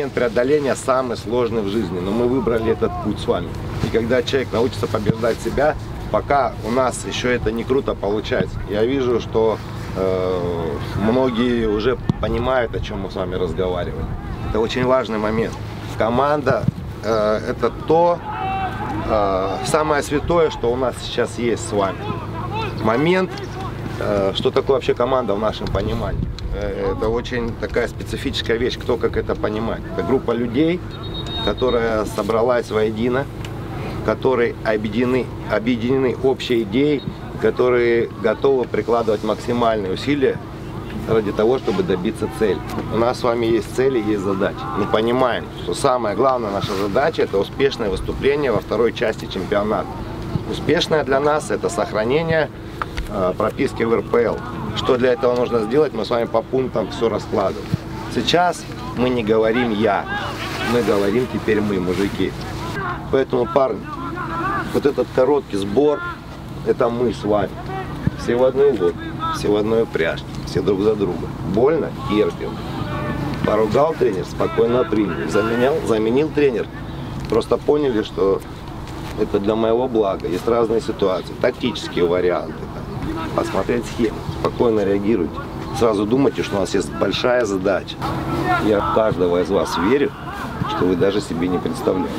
момент преодоления самый сложный в жизни, но мы выбрали этот путь с вами. И когда человек научится побеждать себя, пока у нас еще это не круто получается. Я вижу, что многие уже понимают, о чем мы с вами разговаривали. Это очень важный момент. Команда это то самое святое, что у нас сейчас есть с вами. Момент, что такое вообще команда в нашем понимании. Это очень такая специфическая вещь, кто как это понимает. Это группа людей, которая собралась воедино, которые объединены общей идеей, которые готовы прикладывать максимальные усилия ради того, чтобы добиться цели. У нас с вами есть цели, есть задачи. Мы понимаем, что самая главная наша задача – это успешное выступление во второй части чемпионата. Успешное для нас – это сохранение прописки в РПЛ. Что для этого нужно сделать, мы с вами по пунктам все раскладываем. Сейчас мы не говорим «я», мы говорим теперь «мы», мужики. Поэтому, парни, вот этот короткий сбор – это мы с вами. Все в одной лодке, все в одной упряжке, все друг за друга. Больно – терпим. Поругал тренер, спокойно принял. Заменил тренер. Просто поняли, что это для моего блага. Есть разные ситуации, тактические варианты. Посмотреть схему, спокойно реагируйте. Сразу думайте, что у нас есть большая задача. Я в каждого из вас верю, что вы даже себе не представляете.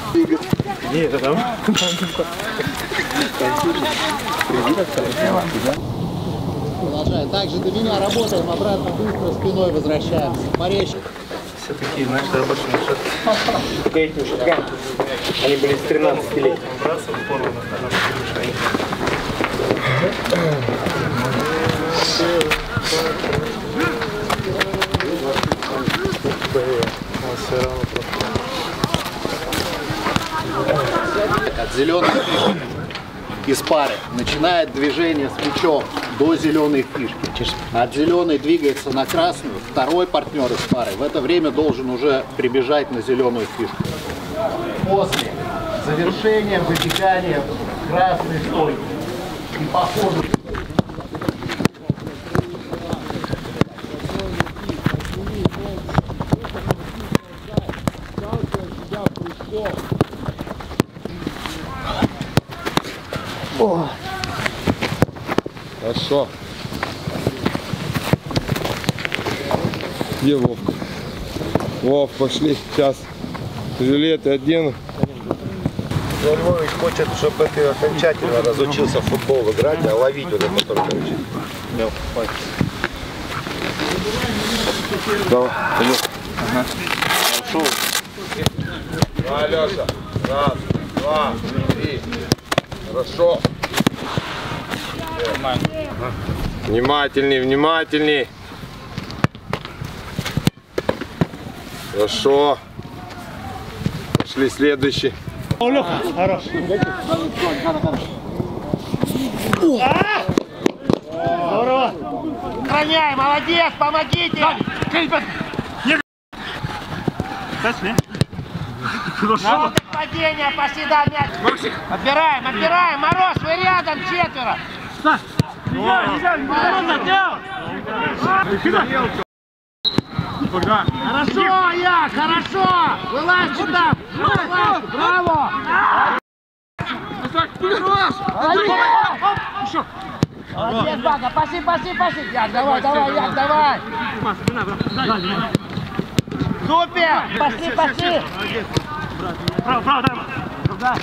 Продолжаем. Также до меня работаем, обратно быстро спиной возвращаемся. Порезчик. Все такие, знаешь, рабочие машины. Эти уже, они были с 13 лет. От зеленой фишки из пары начинает движение с мячом до зеленой фишки. От зеленой двигается на красную, второй партнер из пары в это время должен уже прибежать на зеленую фишку. После завершения вытекания красной стойки и по ходу О. Хорошо. Где Вов? Вов, пошли. Сейчас жилеты одену. Львович хочет, чтобы ты окончательно разучился в футбол играть, а ловить вот это только учить. Давай. Ага. Пошел. Давай, Леша. Раз, два, три. Хорошо. Внимательней, внимательней. Хорошо. Пошли следующий. О, Леха, хорош. Здорово. Охраняй, молодец, помогите! Хорошо. Падение, пошли, да, мяч. Отбираем, отбираем, Мороз, вы рядом, четверо. Хорошо, я, хорошо. Вылазь сюда. Вылазь, браво. Молодец, Бага, пошли, пошли, пошли. Як, давай, давай, Як, давай. Супер, пошли, пошли. Право, право, право.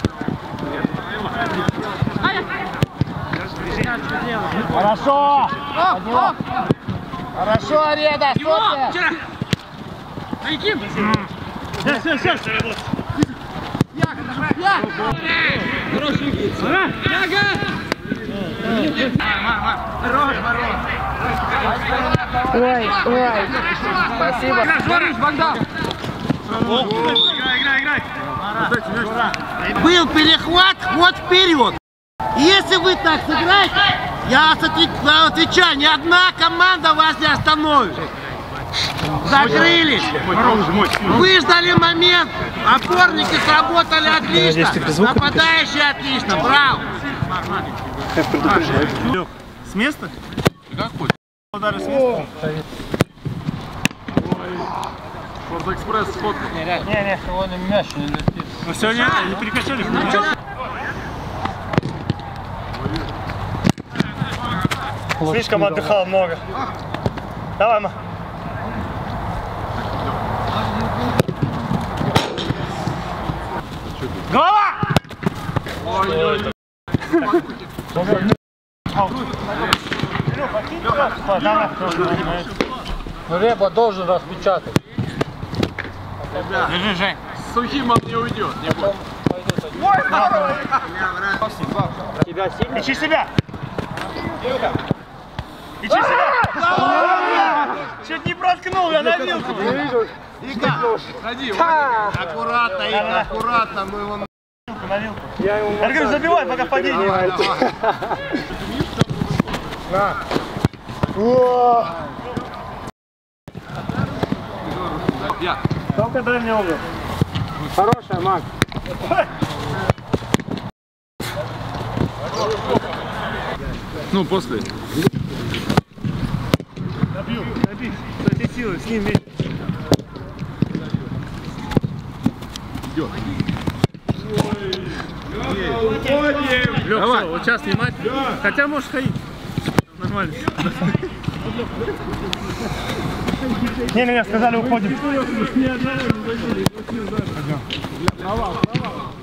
Хорошо. Хорошо, Ареда, супер. Сейчас. Хороший. Ой, ой. Спасибо. Играй. Был перехват, ход вперед. Если вы так сыграете, я отвечаю, ни одна команда вас не остановит. Закрылись. Выждали момент. Опорники сработали отлично. Нападающие отлично. Браво. Лех, с места? Какой? Удары с места? Спортэкспресс сфоткал. Не, сегодня мяч не летит. Ну сегодня не перекачали. Слишком отдыхал много. Давай, ма. Голова! Ой-ой-ой. Ну, Репа должен распечатать. Держи, Жень. Сухим он не уйдет. Не будет. Тебя сильно? Ищи себя! Ищи себя! Чуть не проткнул, я на вилку. Ика, ходи. Аккуратно, Ика, аккуратно. Мы его на вилку. Я говорю, забивай, пока падение. На. Только дальний угол. Хорошая, Макс. Ну, после. Добью. Кстати, силы, с ним вместе. Идет. Лёх, давай. Вот сейчас снимать. Да. Хотя можешь ходить. Нормально. Не, сказали, уходим. Пойдем.